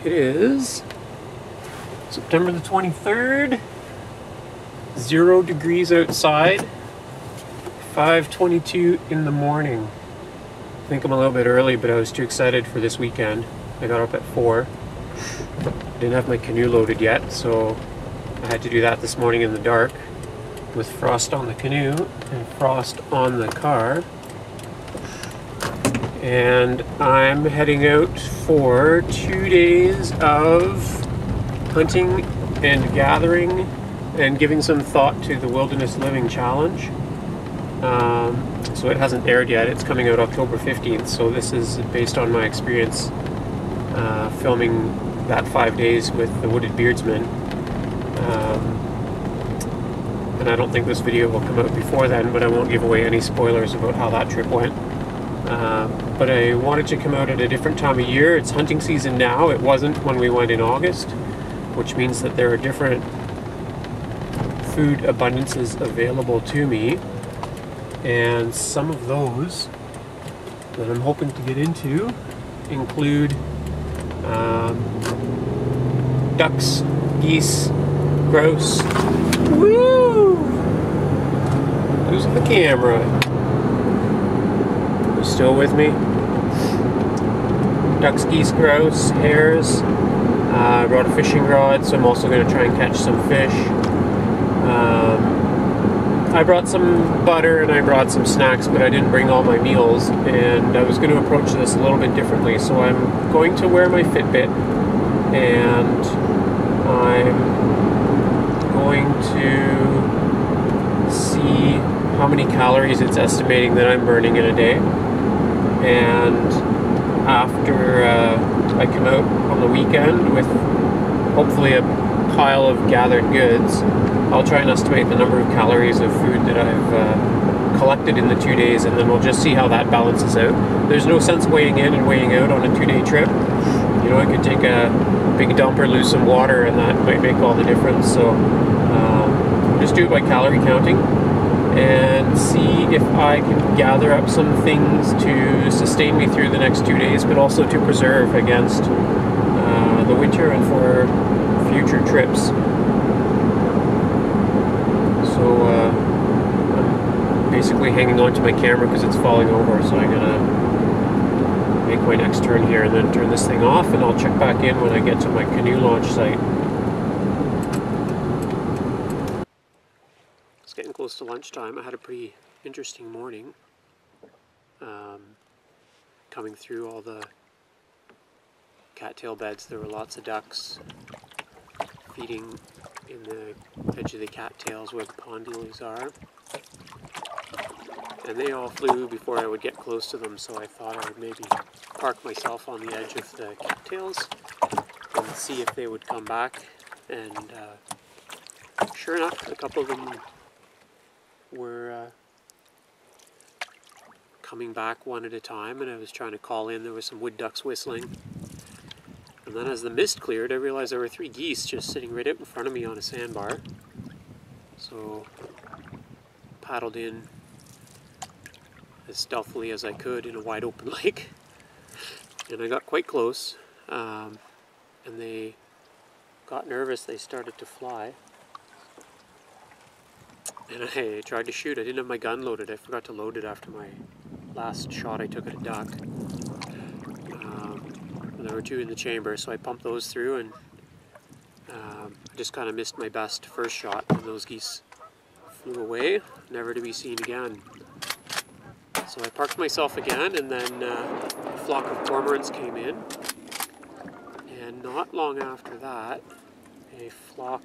It is September the 23rd, 0 degrees outside, 5:22 in the morning. I think I'm a little bit early, but I was too excited for this weekend. I got up at 4. Didn't have my canoe loaded yet, so I had to do that this morning in the dark with frost on the canoe and frost on the car. And I'm heading out for 2 days of hunting and gathering and giving some thought to the Wilderness Living Challenge. So it hasn't aired yet. It's coming out October 15th, so this is based on my experience filming that 5 days with the Wooded Beardsman. And I don't think this video will come out before then, but I won't give away any spoilers about how that trip went. But I wanted to come out at a different time of year. It's hunting season now. It wasn't when we went in August, which means that there are different food abundances available to me. And some of those that I'm hoping to get into include ducks, geese, grouse. Woo! Who's the camera? You still with me? Ducks, geese, grouse, hares. I brought a fishing rod, so I'm also going to try and catch some fish. I brought some butter and I brought some snacks, but I didn't bring all my meals, and I was going to approach this a little bit differently. So I'm going to wear my Fitbit, and I'm going to see how many calories it's estimating that I'm burning in a day. And after I come out on the weekend with hopefully a pile of gathered goods, I'll try and estimate the number of calories of food that I've collected in the 2 days, and then we'll just see how that balances out. There's no sense weighing in and weighing out on a 2-day trip. You know, I could take a big dump or lose some water, and that might make all the difference. So just do it by calorie counting and see if I can gather up some things to sustain me through the next 2 days, but also to preserve against the winter and for future trips. So I'm basically hanging on to my camera because it's falling over, so I'm gonna make my next turn here and then turn this thing off, and I'll check back in when I get to my canoe launch site. It's getting close to lunchtime. I had a pretty interesting morning coming through all the cattail beds. There were lots of ducks feeding in the edge of the cattails where the pond lilies are, and they all flew before I would get close to them, so I thought I would maybe park myself on the edge of the cattails and see if they would come back. And sure enough, a couple of them were coming back one at a time, and I was trying to call in. There was some wood ducks whistling. And then as the mist cleared, I realized there were 3 geese just sitting right out in front of me on a sandbar. So paddled in as stealthily as I could in a wide open lake. And I got quite close, and they got nervous. They started to fly. And I tried to shoot. I didn't have my gun loaded. I forgot to load it after my last shot I took at a duck. There were 2 in the chamber, so I pumped those through, and I just kind of missed my best first shot, and those geese flew away, never to be seen again. So I parked myself again, and then a flock of cormorants came in, and not long after that, a flock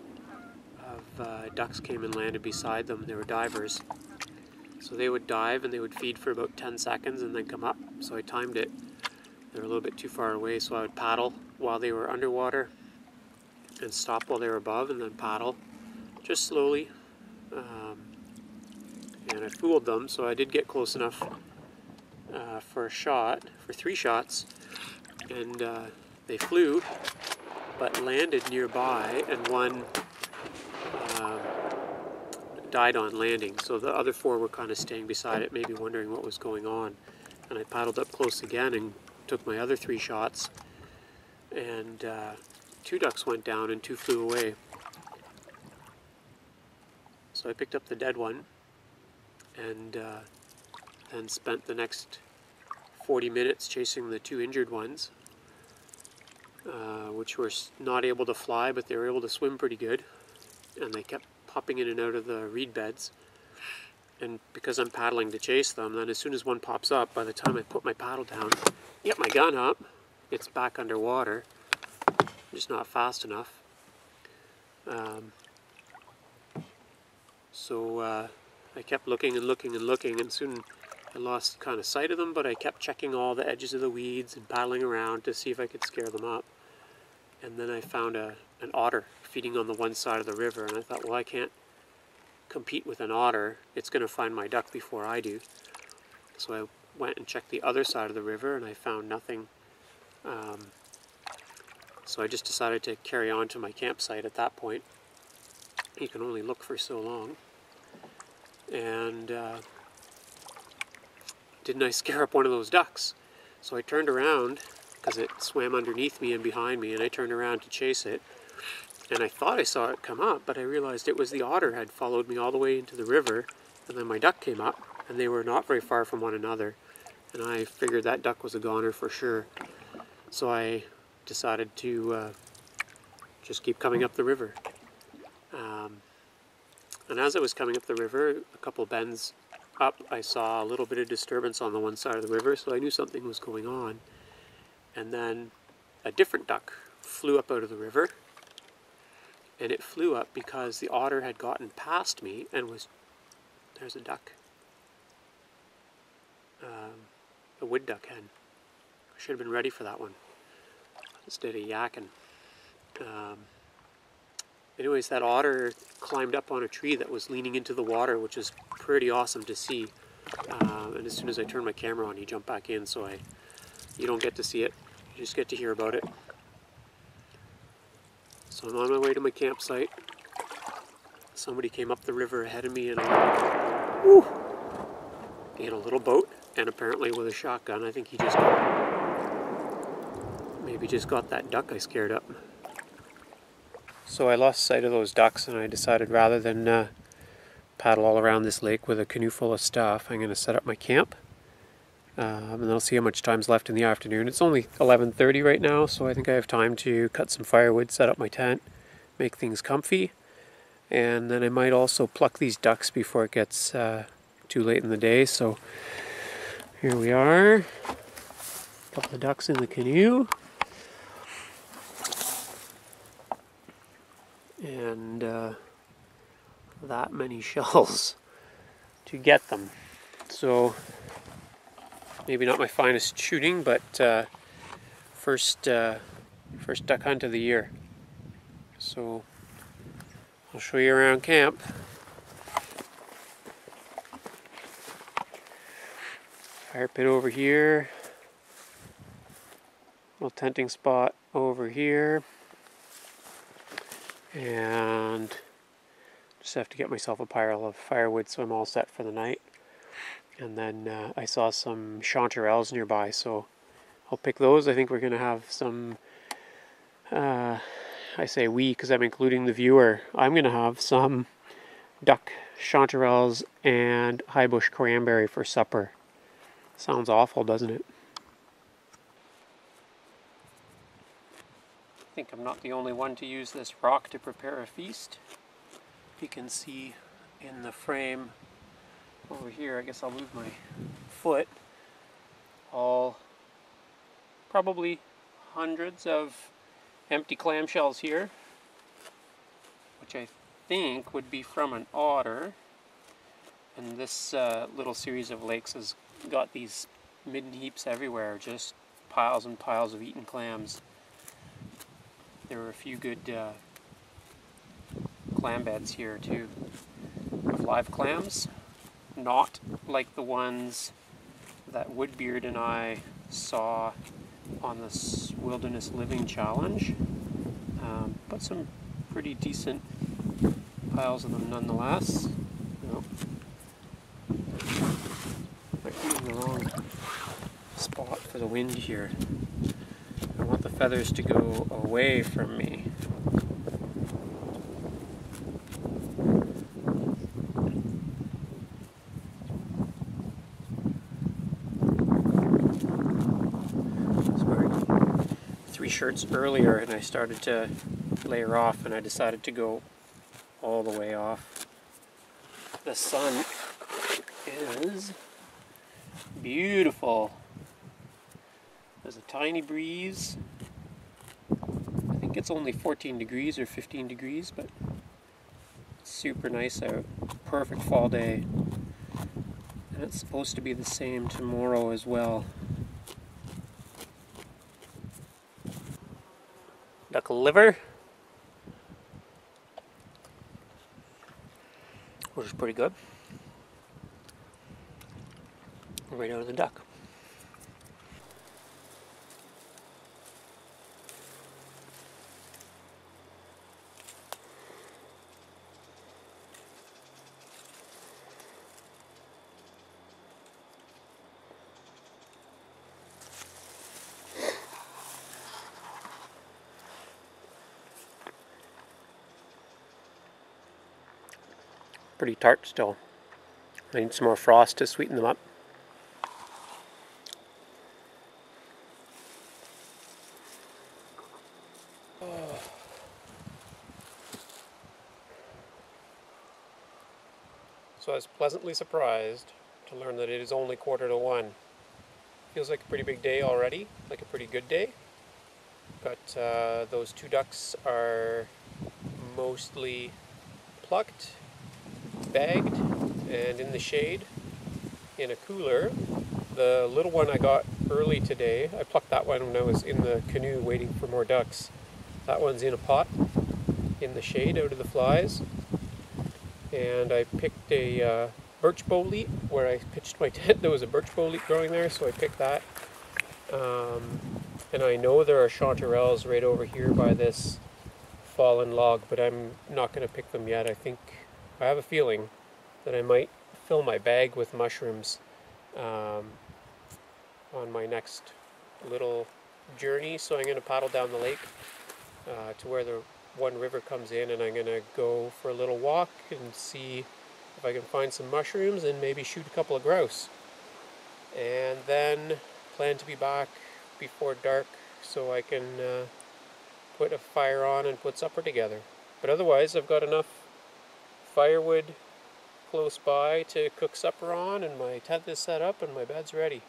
of ducks came and landed beside them. They were divers, so they would dive and they would feed for about 10 seconds and then come up. So I timed it. They were a little bit too far away, so I would paddle while they were underwater and stop while they were above, and then paddle just slowly. And I fooled them, so I did get close enough for a shot, for 3 shots, and they flew but landed nearby, and one died on landing, so the other 4 were kind of staying beside it, maybe wondering what was going on. And I paddled up close again and took my other 3 shots, and 2 ducks went down and 2 flew away. So I picked up the dead one and then spent the next 40 minutes chasing the 2 injured ones, which were not able to fly, but they were able to swim pretty good, and they kept popping in and out of the reed beds. And because I'm paddling to chase them, then as soon as one pops up, by the time I put my paddle down, get my gun up, it's back underwater. Just not fast enough. So I kept looking and looking and looking, and soon I lost kind of sight of them, but I kept checking all the edges of the weeds and paddling around to see if I could scare them up. And then I found an otter feeding on the one side of the river, and I thought, well, I can't compete with an otter. It's going to find my duck before I do. So I went and checked the other side of the river, and I found nothing. So I just decided to carry on to my campsite at that point. You can only look for so long. And didn't I scare up one of those ducks? So I turned around, because it swam underneath me and behind me, and I turned around to chase it. And I thought I saw it come up, but I realized it was the otter had followed me all the way into the river, and then my duck came up, and they were not very far from one another. And I figured that duck was a goner for sure. So I decided to just keep coming up the river. And as I was coming up the river, a couple bends up, I saw a little bit of disturbance on the one side of the river, so I knew something was going on. And then a different duck flew up out of the river, and it flew up because the otter had gotten past me and was... There's a duck. A wood duck hen. I should have been ready for that one instead of yakking. Anyways, that otter climbed up on a tree that was leaning into the water, which is pretty awesome to see. And as soon as I turned my camera on, he jumped back in, so you don't get to see it. You just get to hear about it. So I'm on my way to my campsite. Somebody came up the river ahead of me in a little boat, and apparently with a shotgun. I think he just maybe just got that duck I scared up. So I lost sight of those ducks, and I decided rather than paddle all around this lake with a canoe full of stuff, I'm going to set up my camp. And I'll see how much time's left in the afternoon. It's only 11:30 right now, so I think I have time to cut some firewood, set up my tent, make things comfy. And then I might also pluck these ducks before it gets too late in the day. So here we are, a couple of ducks in the canoe. And that many shells to get them. So maybe not my finest shooting, but first duck hunt of the year. So I'll show you around camp. Fire pit over here. Little tenting spot over here. And just have to get myself a pile of firewood so I'm all set for the night. And then I saw some chanterelles nearby, so I'll pick those. I think we're going to have some, I say we because I'm including the viewer, I'm going to have some duck chanterelles and high bush cranberry for supper. Sounds awful, doesn't it? I think I'm not the only one to use this rock to prepare a feast. You can see in the frame over here, I guess I'll move my foot, all probably hundreds of empty clamshells here, which I think would be from an otter. And this little series of lakes has got these midden heaps everywhere, just piles and piles of eaten clams. There were a few good clam beds here too, of live clams. Not like the ones that Woodbeard and I saw on this Wilderness Living Challenge, but some pretty decent piles of them nonetheless. Nope. Might be in the wrong spot for the wind here. I want the feathers to go away from me. I was wearing 3 shirts earlier and I started to layer off, and I decided to go all the way off. The sun is beautiful. There's a tiny breeze. I think it's only 14 degrees or 15 degrees, but it's super nice out. Perfect fall day. And it's supposed to be the same tomorrow as well. Duck liver, which is pretty good. Right out of the duck. Pretty tart still. I need some more frost to sweeten them up. So I was pleasantly surprised to learn that it is only 1:45. Feels like a pretty big day already, like a pretty good day. But those 2 ducks are mostly plucked, bagged, and in the shade in a cooler. The little one I got early today, I plucked that one when I was in the canoe waiting for more ducks. That one's in a pot in the shade out of the flies. And I picked a birch bow leaf where I pitched my tent. There was a birch bow leaf growing there, so I picked that. And I know there are chanterelles right over here by this fallen log, but I'm not going to pick them yet. I have a feeling that I might fill my bag with mushrooms on my next little journey. So I'm going to paddle down the lake to where the one river comes in, and I'm going to go for a little walk and see if I can find some mushrooms and maybe shoot a couple of grouse. And then plan to be back before dark so I can put a fire on and put supper together. But otherwise I've got enough firewood close by to cook supper on, and my tent is set up and my bed's ready.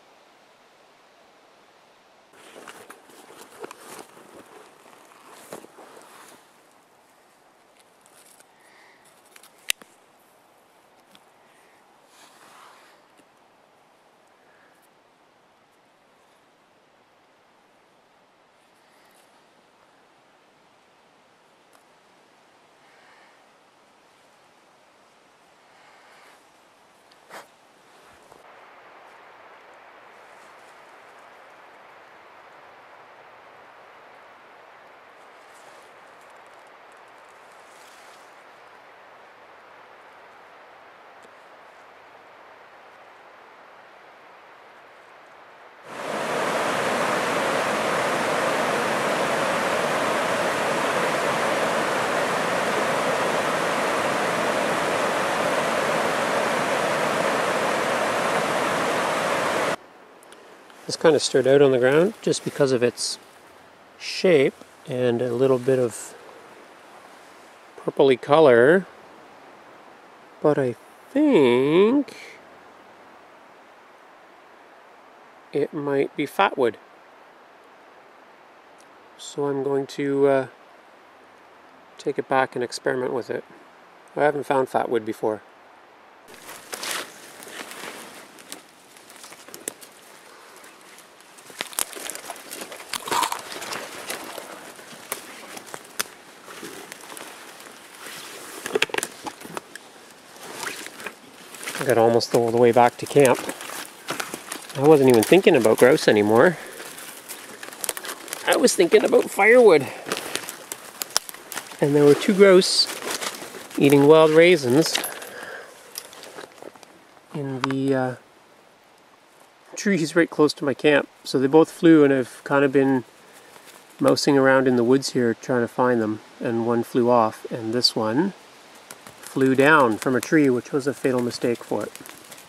This kind of stood out on the ground just because of its shape and a little bit of purpley color, but I think it might be fatwood. So I'm going to take it back and experiment with it. I haven't found fatwood before. I got almost all the way back to camp. I wasn't even thinking about grouse anymore. I was thinking about firewood. And there were 2 grouse eating wild raisins in the trees right close to my camp. So they both flew, and I've kind of been mousing around in the woods here trying to find them, and one flew off, and this one flew down from a tree, which was a fatal mistake for it.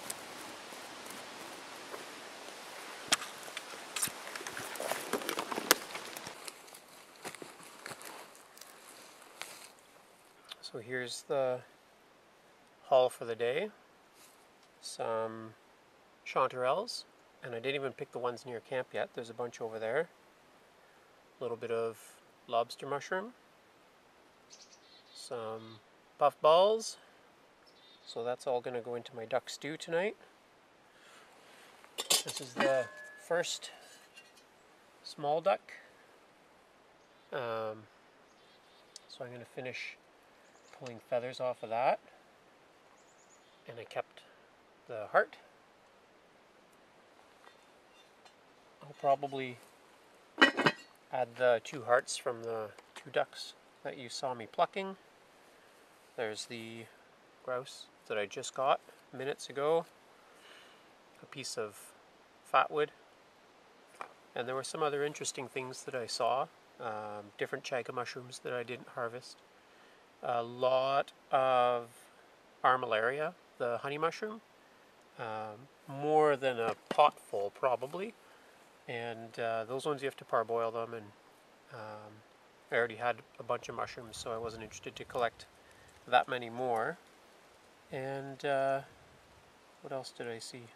So here's the haul for the day. Some chanterelles, and I didn't even pick the ones near camp yet. There's a bunch over there. A little bit of lobster mushroom. Some puff balls. So that's all going to go into my duck stew tonight. This is the first small duck. So I'm going to finish pulling feathers off of that. And I kept the heart. I'll probably add the 2 hearts from the 2 ducks that you saw me plucking. There's the grouse that I just got minutes ago. A piece of fatwood. And there were some other interesting things that I saw. Different chaga mushrooms that I didn't harvest. A lot of armillaria, the honey mushroom. More than a pot full probably. And those ones you have to parboil them, and I already had a bunch of mushrooms, so I wasn't interested to collect that many more. And what else did I see?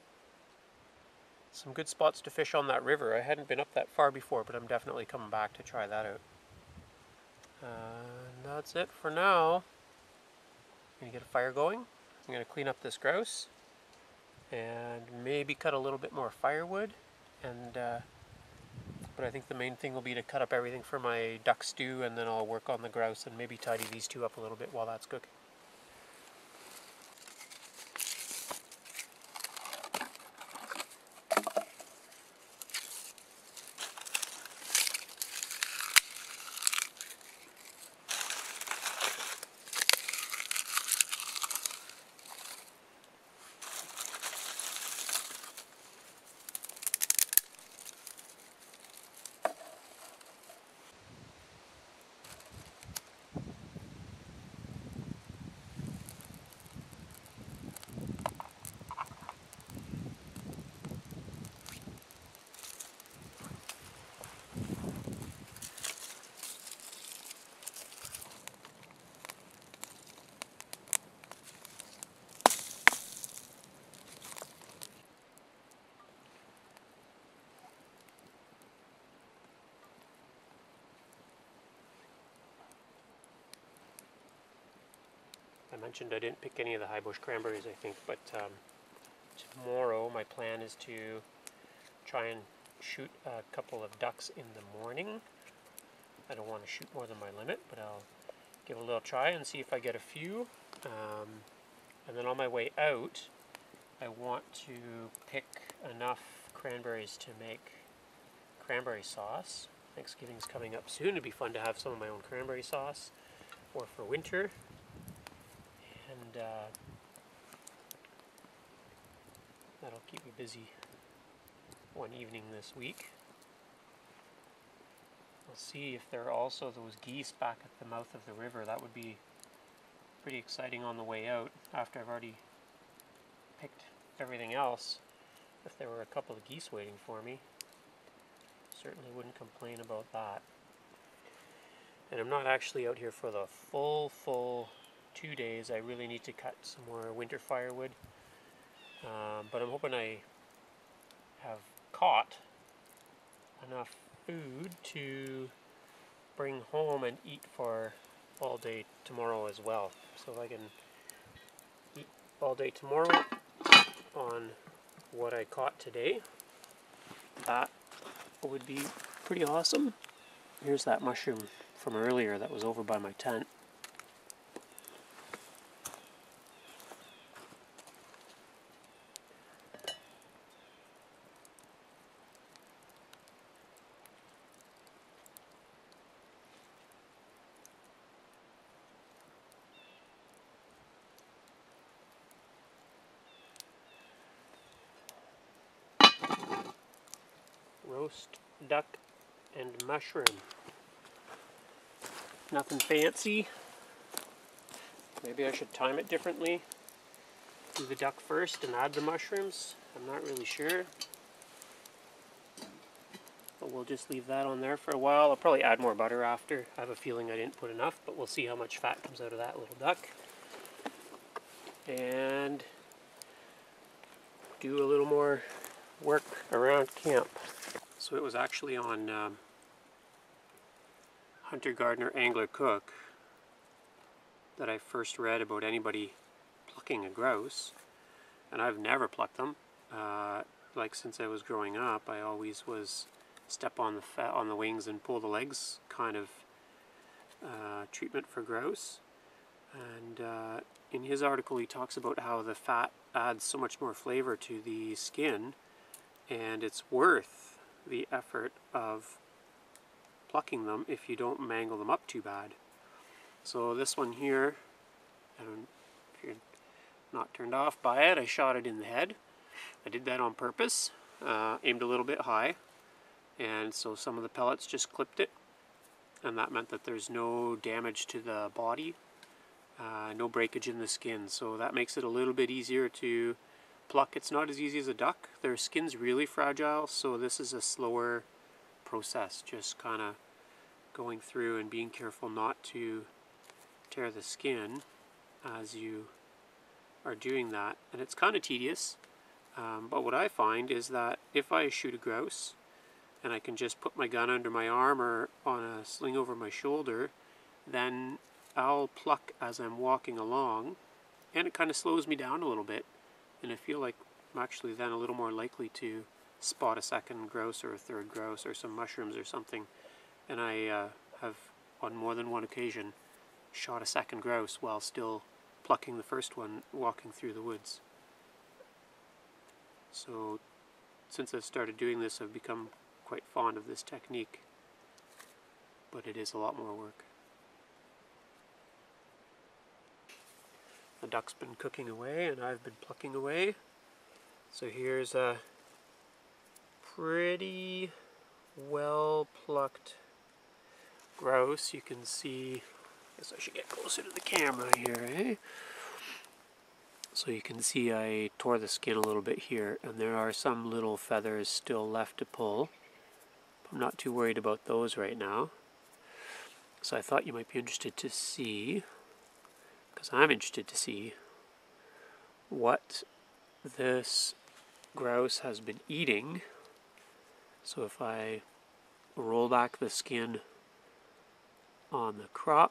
Some good spots to fish on that river. I hadn't been up that far before, but I'm definitely coming back to try that out. And that's it for now. I'm going to get a fire going. I'm going to clean up this grouse and maybe cut a little bit more firewood. And but I think the main thing will be to cut up everything for my duck stew, and then I'll work on the grouse and maybe tidy these 2 up a little bit while that's cooking. I mentioned I didn't pick any of the high bush cranberries, I think, but tomorrow my plan is to try and shoot a couple of ducks in the morning. I don't want to shoot more than my limit, but I'll give it a little try and see if I get a few. And then on my way out, I want to pick enough cranberries to make cranberry sauce. Thanksgiving's coming up soon. It'd be fun to have some of my own cranberry sauce, or for winter. And that'll keep me busy one evening this week. We'll see if there are also those geese back at the mouth of the river. That would be pretty exciting on the way out, after I've already picked everything else. If there were a couple of geese waiting for me, certainly wouldn't complain about that. And I'm not actually out here for the full 2 days. I really need to cut some more winter firewood. But I'm hoping I have caught enough food to bring home and eat for all day tomorrow as well. So if I can eat all day tomorrow on what I caught today, that would be pretty awesome. Here's that mushroom from earlier that was over by my tent. Roast duck and mushroom. Nothing fancy. Maybe I should time it differently. Do the duck first and add the mushrooms. I'm not really sure. But we'll just leave that on there for a while. I'll probably add more butter after. I have a feeling I didn't put enough, but we'll see how much fat comes out of that little duck. And do a little more work around camp. So it was actually on Hunter Gardener Angler Cook that I first read about anybody plucking a grouse, and I've never plucked them. Like since I was growing up, I always was step on the wings and pull the legs kind of treatment for grouse. And in his article he talks about how the fat adds so much more flavor to the skin, and it's worth the effort of plucking them if you don't mangle them up too bad. So this one here, if you're not turned off by it, I shot it in the head. I did that on purpose, aimed a little bit high, and so some of the pellets just clipped it, and that meant that there's no damage to the body, no breakage in the skin, so that makes it a little bit easier to pluck. It's not as easy as a duck. Their skin's really fragile, so this is a slower process, just kind of going through and being careful not to tear the skin as you are doing that. And it's kind of tedious, but what I find is that if I shoot a grouse and I can just put my gun under my arm or on a sling over my shoulder, then I'll pluck as I'm walking along, and it kind of slows me down a little bit, and I feel like I'm actually then a little more likely to spot a second grouse or a third grouse or some mushrooms or something. And I have on more than one occasion shot a second grouse while still plucking the first one walking through the woods. So since I've started doing this, I've become quite fond of this technique, but it is a lot more work. The duck's been cooking away and I've been plucking away. So here's a pretty well plucked grouse. You can see, I guess I should get closer to the camera here, eh? So you can see I tore the skin a little bit here, and there are some little feathers still left to pull. I'm not too worried about those right now. So I thought you might be interested to see, because I'm interested to see, what this grouse has been eating. So if I roll back the skin on the crop,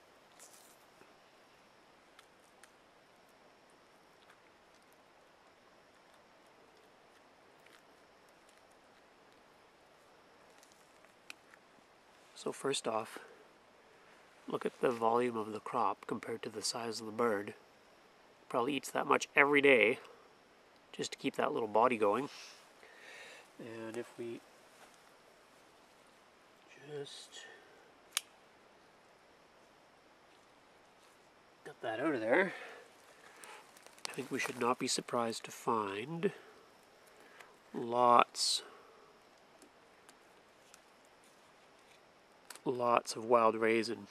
so first off, look at the volume of the crop compared to the size of the bird. Probably eats that much every day just to keep that little body going. And if we just get that out of there, I think we should not be surprised to find lots of wild raisin.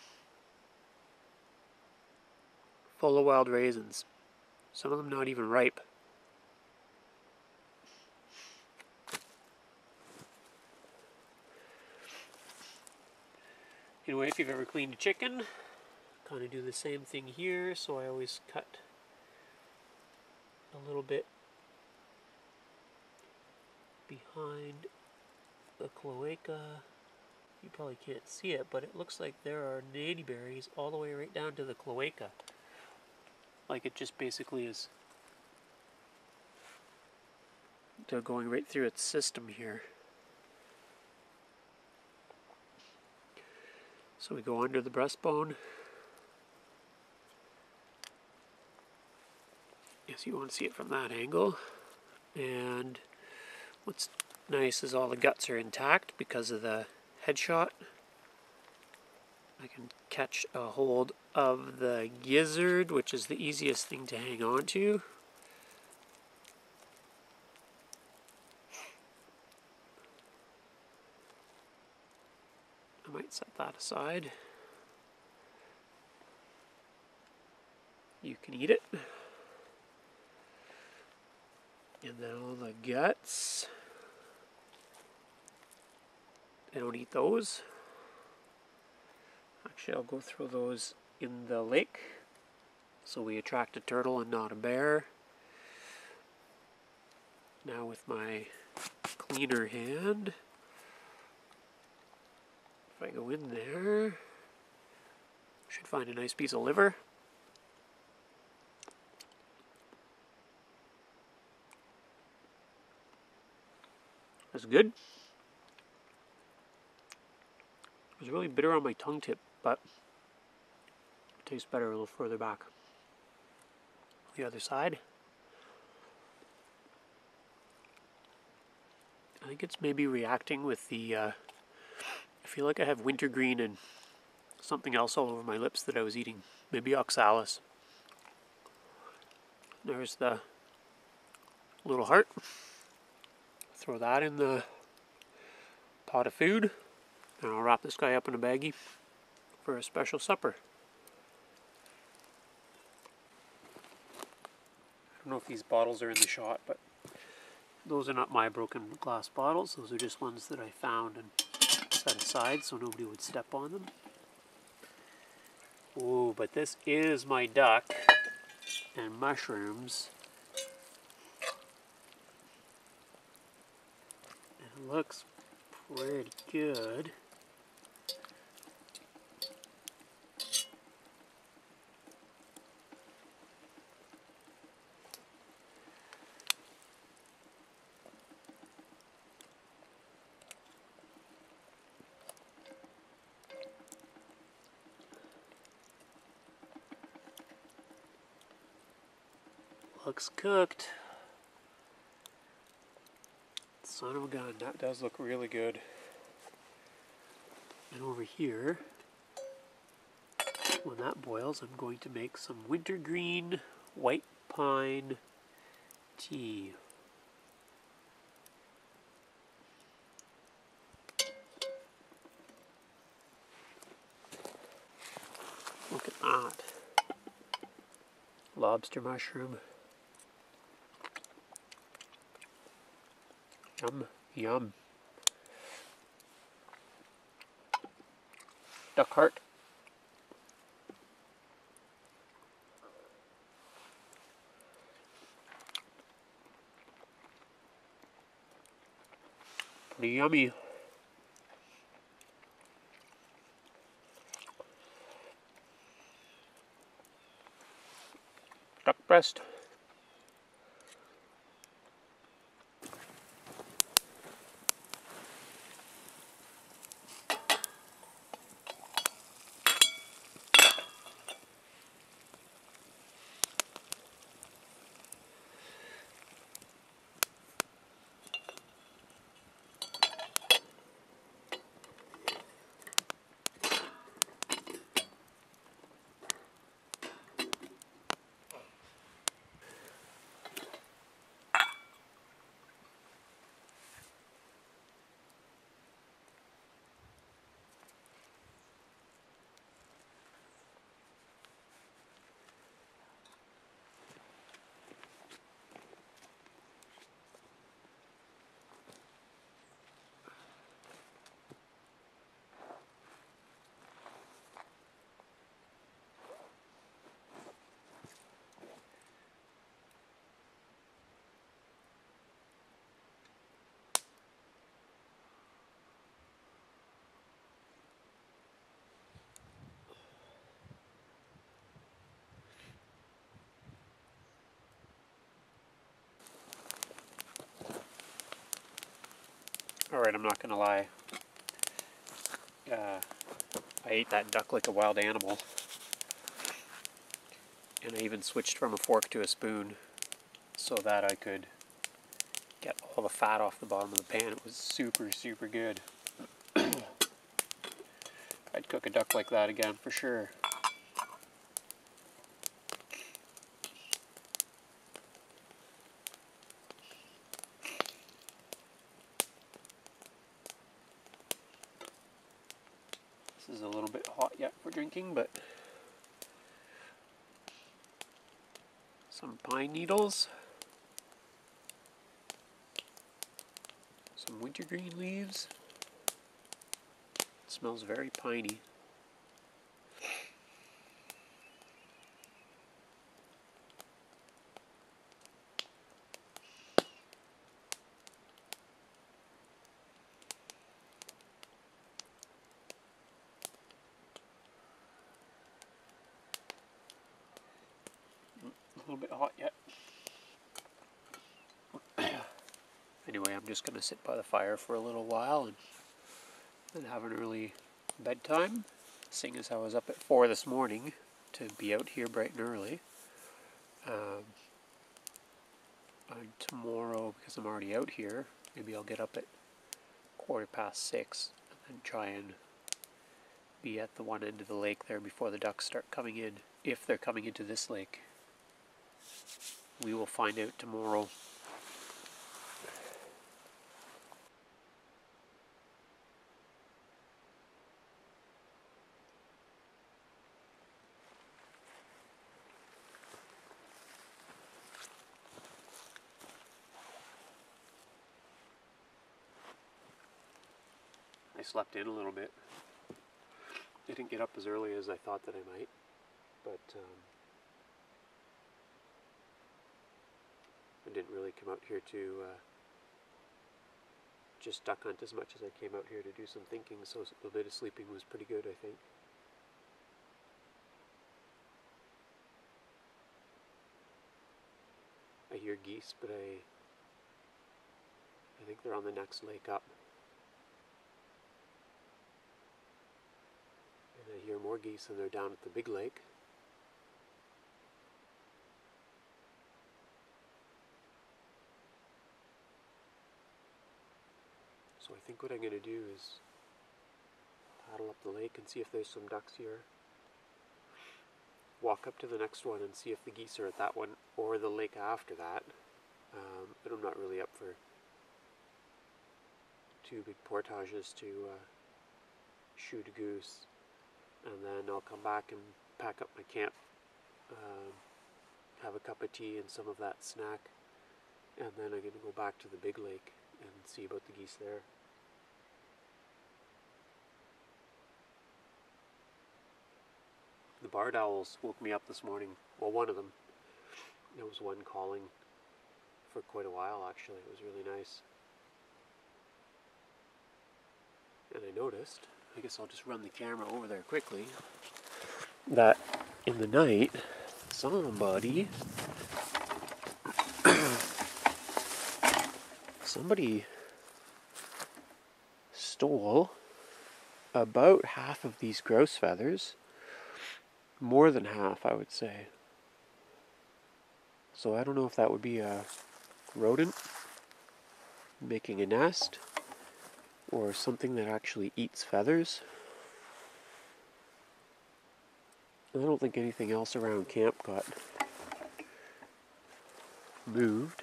Full of wild raisins. Some of them not even ripe. Anyway, if you've ever cleaned a chicken, kind of do the same thing here. So I always cut a little bit behind the cloaca. You probably can't see it, but it looks like there are nanny berries all the way right down to the cloaca. Like it just basically is, they're going right through its system here. So we go under the breastbone. Yes, you want to see it from that angle. And what's nice is all the guts are intact because of the headshot. I can catch a hold of the gizzard, which is the easiest thing to hang on to. Set that aside. You can eat it. And then all the guts, I don't eat those. Actually, I'll go throw those in the lake so we attract a turtle and not a bear. Now with my cleaner hand, if I go in there, should find a nice piece of liver. That's good. It was really bitter on my tongue tip, but it tastes better a little further back. The other side. I think it's maybe reacting with the, I feel like I have wintergreen and something else all over my lips that I was eating. Maybe oxalis. There's the little heart. Throw that in the pot of food. And I'll wrap this guy up in a baggie for a special supper. I don't know if these bottles are in the shot, but those are not my broken glass bottles. Those are just ones that I found and set aside so nobody would step on them. Ooh, but this is my duck and mushrooms. It looks pretty good. Looks cooked. Son of a gun, that does look really good. And over here, when that boils, I'm going to make some wintergreen white pine tea. Look at that. Lobster mushroom. Yum, yum. Duck heart. Pretty yummy. Duck breast. Alright, I'm not gonna lie. I ate that duck like a wild animal. And I even switched from a fork to a spoon so that I could get all the fat off the bottom of the pan. It was super, super good. I'd cook a duck like that again for sure. This is a little bit hot yet for drinking, but some pine needles, some wintergreen leaves. It smells very piney. A little bit hot yet. Anyway, I'm just going to sit by the fire for a little while and have an early bedtime, seeing as I was up at 4 this morning to be out here bright and early. And tomorrow, because I'm already out here, maybe I'll get up at 6:15 and try and be at the one end of the lake there before the ducks start coming in, if they're coming into this lake. We will find out tomorrow. I slept in a little bit. I didn't get up as early as I thought that I might, but I didn't really come out here to just duck hunt as much as I came out here to do some thinking, so a bit of sleeping was pretty good, I think. I hear geese, but I think they're on the next lake up. And I hear more geese, and they're down at the big lake. So I think what I'm going to do is paddle up the lake and see if there's some ducks here. Walk up to the next one and see if the geese are at that one or the lake after that. But I'm not really up for 2 big portages to shoot a goose. And then I'll come back and pack up my camp, have a cup of tea and some of that snack, and then I'm going to go back to the big lake and see about the geese there. The barred owls woke me up this morning. Well, one of them. There was one calling for quite a while, actually. It was really nice. And I noticed, I guess I'll just run the camera over there quickly, that in the night, somebody stole about half of these grouse feathers. More than half, I would say. So I don't know if that would be a rodent making a nest, or something that actually eats feathers. I don't think anything else around camp got moved.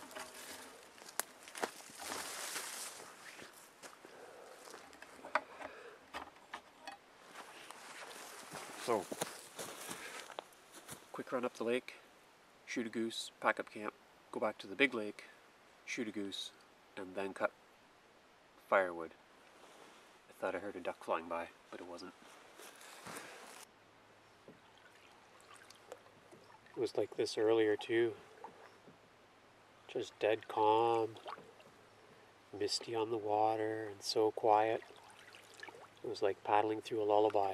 So, quick run up the lake, shoot a goose, pack up camp, go back to the big lake, shoot a goose, and then cut firewood. I thought I heard a duck flying by, but it wasn't. It was like this earlier too. Just dead calm, misty on the water, and so quiet. It was like paddling through a lullaby.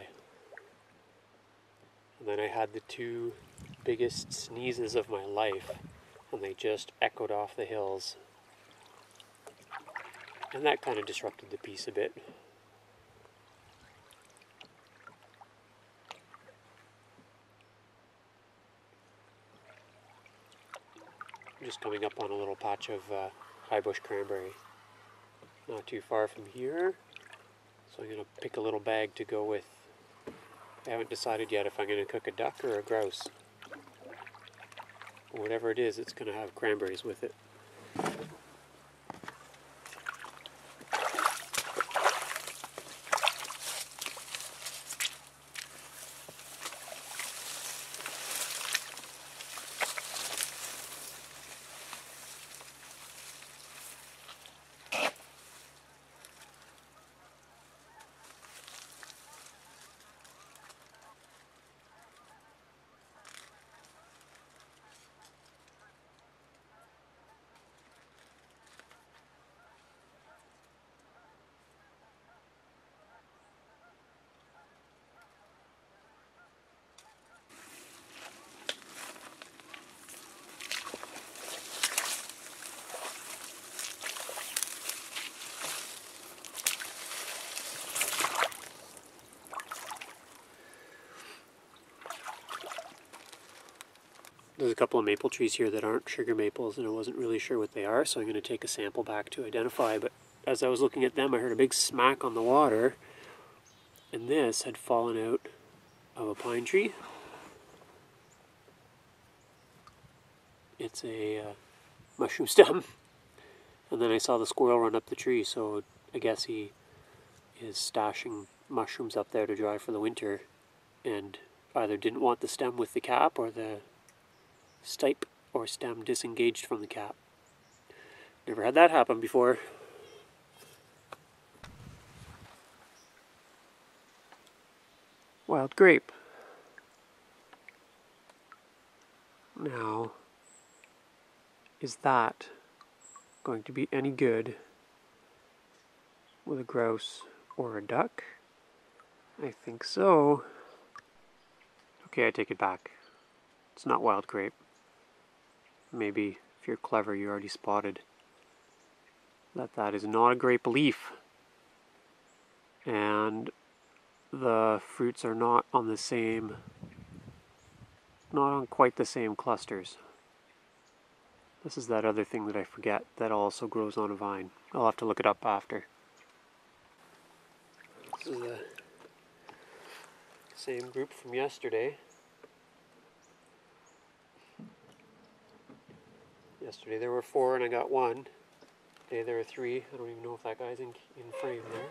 And then I had the 2 biggest sneezes of my life, and they just echoed off the hills. And that kind of disrupted the peace a bit. I'm just coming up on a little patch of high bush cranberry. Not too far from here. So I'm going to pick a little bag to go with. I haven't decided yet if I'm going to cook a duck or a grouse. Whatever it is, it's going to have cranberries with it. There's a couple of maple trees here that aren't sugar maples, and I wasn't really sure what they are, so I'm going to take a sample back to identify. But as I was looking at them, I heard a big smack on the water, and this had fallen out of a pine tree. It's a mushroom stem. And then I saw the squirrel run up the tree, so I guess he is stashing mushrooms up there to dry for the winter, and either didn't want the stem with the cap, or the stipe or stem disengaged from the cap. Never had that happen before. Wild grape. Now, is that going to be any good with a grouse or a duck? I think so. Okay, I take it back. It's not wild grape. Maybe if you're clever, you already spotted that is not a grape leaf, and the fruits are not on quite the same clusters. This is that other thing that I forget that also grows on a vine. I'll have to look it up after. This is the same group from yesterday. Yesterday there were 4 and I got 1. Today there are 3. I don't even know if that guy's in frame there.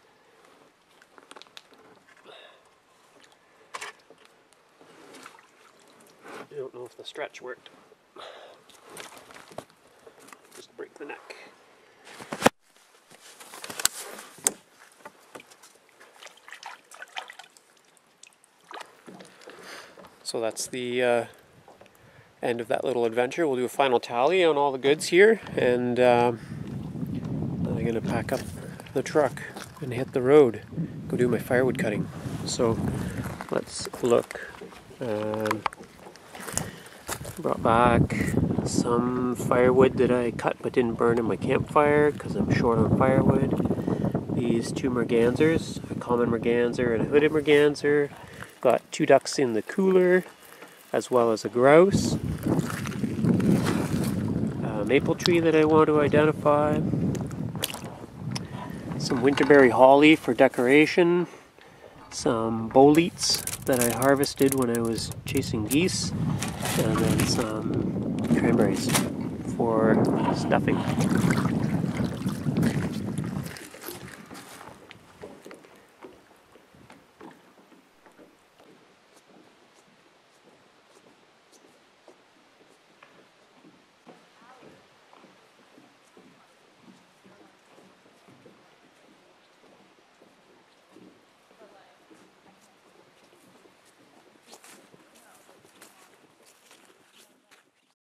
I don't know if the stretch worked. Just break the neck. So that's the end of that little adventure. We'll do a final tally on all the goods here, and then I'm going to pack up the truck and hit the road, go do my firewood cutting. So let's look. Brought back some firewood that I cut but didn't burn in my campfire because I'm short on firewood. These 2 mergansers, a common merganser and a hooded merganser. Got 2 ducks in the cooler, as well as a grouse. A maple tree that I want to identify. Some winterberry holly for decoration. Some boletes that I harvested when I was chasing geese. And then some cranberries for stuffing.